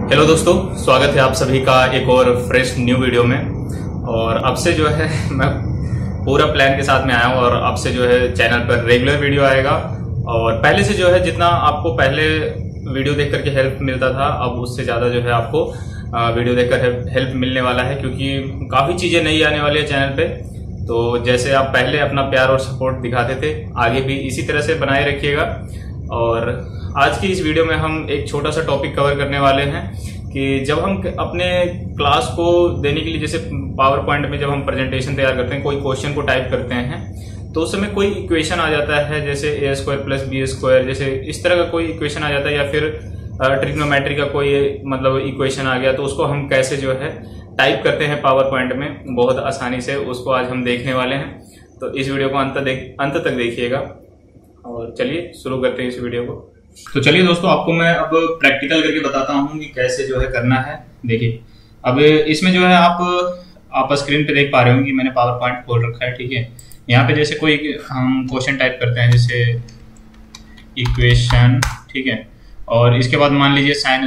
Hello दोस्तों, स्वागत है आप सभी का एक और फ्रेश न्यू वीडियो में। और अब से जो है मैं पूरा प्लान के साथ में आया हूँ और अब से जो है चैनल पर रेगुलर वीडियो आएगा। और पहले से जो है जितना आपको पहले वीडियो देख करके हेल्प मिलता था, अब उससे ज़्यादा जो है आपको वीडियो देखकर हेल्प मिलने वाला है, क्योंकि काफ़ी चीज़ें नई आने वाली है चैनल पे। तो जैसे आप पहले अपना प्यार और सपोर्ट दिखाते थे, आगे भी इसी तरह से बनाए रखिएगा। और आज की इस वीडियो में हम एक छोटा सा टॉपिक कवर करने वाले हैं कि जब हम अपने क्लास को देने के लिए, जैसे पावर पॉइंट में जब हम प्रेजेंटेशन तैयार करते हैं, कोई क्वेश्चन को टाइप करते हैं, तो उस समय कोई इक्वेशन आ जाता है, जैसे a² + b², जैसे इस तरह का कोई इक्वेशन आ जाता है, या फिर ट्रिग्नोमेट्री का कोई मतलब इक्वेशन आ गया, तो उसको हम कैसे जो है टाइप करते हैं पावर पॉइंट में बहुत आसानी से, उसको आज हम देखने वाले हैं। तो इस वीडियो को अंत तक देखिएगा। और चलिए शुरू करते हैं इस वीडियो को। तो चलिए दोस्तों, आपको मैं अब प्रैक्टिकल करके बताता हूँ कि कैसे जो है करना है। देखिए, अब इसमें जो है आप स्क्रीन पे देख पा रहे हो कि मैंने पावर पॉइंट खोल रखा है, ठीक है। यहाँ पे जैसे कोई हम क्वेश्चन टाइप करते हैं, जैसे इक्वेशन, ठीक है। और इसके बाद मान लीजिए sin²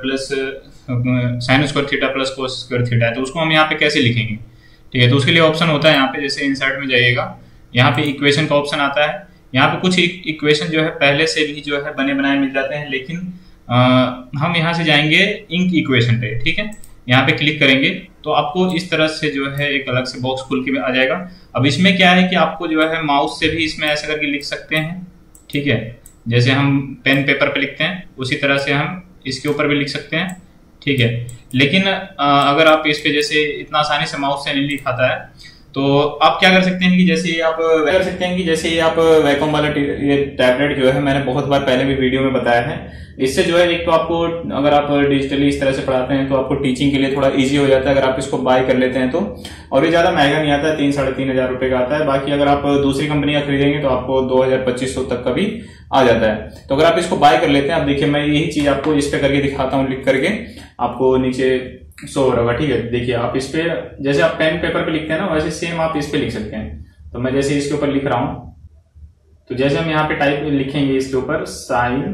थीटा + cos² थीटा है, तो उसको हम यहाँ पे कैसे लिखेंगे, ठीक है। तो उसके लिए ऑप्शन होता है यहाँ पे, जैसे इंसर्ट में जाइएगा, यहाँ पे इक्वेशन का ऑप्शन आता है। यहाँ पे कुछ इक्वेशन जो है पहले से भी जो है बने बनाए मिल जाते हैं, लेकिन हम यहाँ से जाएंगे इंक इक्वेशन पे, ठीक है। यहाँ पे क्लिक करेंगे तो आपको इस तरह से जो है एक अलग से बॉक्स खुल के आ जाएगा। अब इसमें क्या है कि आपको जो है माउस से भी इसमें ऐसा करके लिख सकते हैं, ठीक है। जैसे हम पेन पेपर पे लिखते हैं, उसी तरह से हम इसके ऊपर भी लिख सकते हैं, ठीक है। लेकिन अगर आप इस पे जैसे इतना आसानी से माउस से नहीं लिखाता है, तो आप क्या कर सकते हैं कि जैसे आप वैक्यूम वाला ये टैबलेट जो है, मैंने बहुत बार पहले भी वीडियो में बताया है। इससे जो है एक तो आपको, अगर आप डिजिटली इस तरह से पढ़ाते हैं तो आपको टीचिंग के लिए थोड़ा इजी हो जाता है, अगर आप इसको बाय कर लेते हैं तो। और ये ज्यादा महंगा नहीं आता है, 3-3.5 हजार रुपए का आता है। बाकी अगर आप दूसरी कंपनी का खरीदेंगे तो आपको 2000-2500 तक का भी आ जाता है। तो अगर आप इसको बाय कर लेते हैं, अब देखिए मैं यही चीज आपको इस पे करके दिखाता हूँ, लिख करके आपको नीचे शो हो रहा होगा, ठीक है। देखिए आप इस पे, जैसे आप पेन पेपर पे लिखते हैं ना, वैसे सेम आप इस पे लिख सकते हैं। तो मैं जैसे इसके ऊपर लिख रहा हूं, तो जैसे हम यहाँ पे टाइप लिखेंगे इसके ऊपर sin²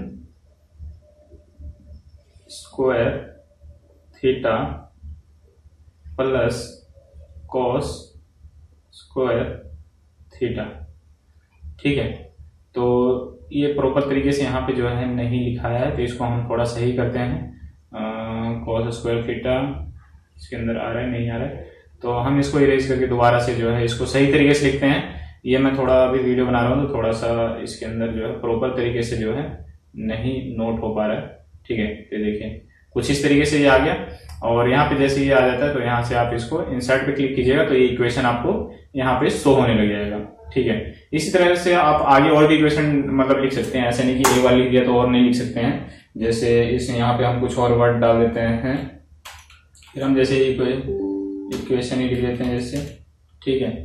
थीटा + cos² थीटा, ठीक है। तो ये प्रॉपर तरीके से यहाँ पे जो है नहीं लिखाया है, तो इसको हम थोड़ा सही करते हैं। cos² थीटा इसके अंदर आ रहा है, नहीं आ रहा है, तो हम इसको इरेज करके दोबारा से जो है इसको सही तरीके से लिखते हैं। ये मैं थोड़ा अभी वीडियो बना रहा हूँ, तो थोड़ा सा इसके अंदर जो है प्रॉपर तरीके से जो है नहीं नोट हो पा रहा है, ठीक है। तो देखिए कुछ इस तरीके से ये आ गया। और यहाँ पे जैसे ये आ जाता है, तो यहाँ से आप इसको इंसर्ट पे क्लिक कीजिएगा, तो ये इक्वेशन आपको यहाँ पे शो होने लग जाएगा, ठीक है। इसी तरह से आप आगे और भी इक्वेशन मतलब लिख सकते हैं, ऐसे नहीं कि एक बार लिख दिया तो और नहीं लिख सकते हैं। जैसे इस यहाँ पे हम कुछ और वर्ड डाल देते हैं, फिर हम जैसे इक्वेशन ही लिख देते हैं जैसे, ठीक है।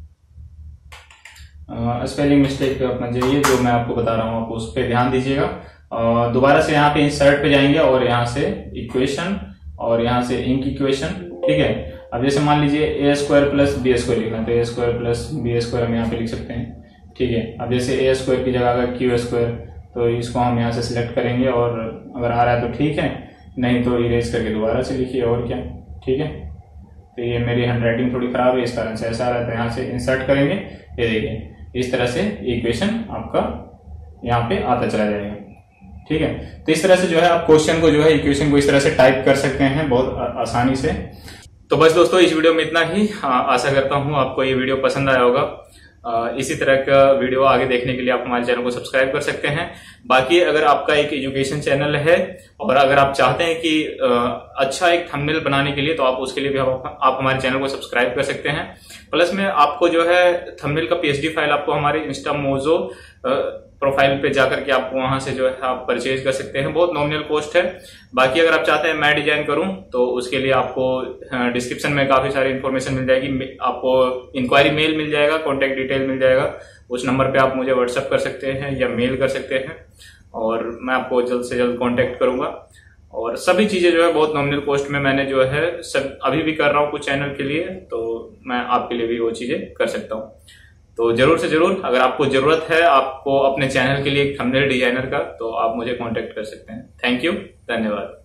स्पेलिंग मिस्टेक पे अपना जाइए, जो मैं आपको बता रहा हूँ आप उस पर ध्यान दीजिएगा। दोबारा से यहाँ पे इंसर्ट पे जाएंगे और यहाँ से इक्वेशन और यहाँ से इंक इक्वेशन, ठीक है। अब जैसे मान लीजिए a² + b² लिखना है, तो a² + b² हम यहाँ पे लिख सकते हैं, ठीक है। अब जैसे a² की जगह अगर q², तो इसको हम यहाँ से सिलेक्ट करेंगे, और अगर आ रहा है तो ठीक है, नहीं तो इरेज करके दोबारा से लिखिए, और क्या, ठीक है। तो ये मेरी हैंडराइटिंग थोड़ी खराब है, इस कारण से ऐसा आ रहा है, तो यहाँ से इंसर्ट करेंगे, ये देखिए इस तरह से इक्वेशन आपका यहाँ पे आता चला जाएगा, ठीक है। तो इस तरह से जो है आप क्वेश्चन को जो है इक्वेशन को इस तरह से टाइप कर सकते हैं बहुत आसानी से। तो बस दोस्तों, इस वीडियो में इतना ही। आशा करता हूँ आपको ये वीडियो पसंद आया होगा। इसी तरह का वीडियो आगे देखने के लिए आप हमारे चैनल को सब्सक्राइब कर सकते हैं। बाकी अगर आपका एक एजुकेशन चैनल है और अगर आप चाहते हैं कि अच्छा एक थंबनेल बनाने के लिए, तो आप उसके लिए भी आप हमारे चैनल को सब्सक्राइब कर सकते हैं। प्लस में आपको जो है थंबनेल का PSD फाइल आपको हमारे इंस्टामोजो प्रोफाइल पे जाकर के आप वहां से जो है आप परचेज कर सकते हैं, बहुत नॉमिनल कॉस्ट है। बाकी अगर आप चाहते हैं मैं डिजाइन करूं, तो उसके लिए आपको डिस्क्रिप्शन में काफी सारी इन्फॉर्मेशन मिल जाएगी, आपको इंक्वायरी मेल मिल जाएगा, कॉन्टेक्ट डिटेल मिल जाएगा। उस नंबर पे आप मुझे व्हाट्सएप कर सकते हैं या मेल कर सकते हैं, और मैं आपको जल्द से जल्द कॉन्टेक्ट करूंगा। और सभी चीजें जो है बहुत नॉमिनल कॉस्ट में मैंने जो है सब अभी भी कर रहा हूँ कुछ चैनल के लिए, तो मैं आपके लिए भी वो चीजें कर सकता हूँ। तो जरूर से जरूर, अगर आपको जरूरत है आपको अपने चैनल के लिए एक थंबनेल डिजाइनर का, तो आप मुझे कांटेक्ट कर सकते हैं। थैंक यू, धन्यवाद।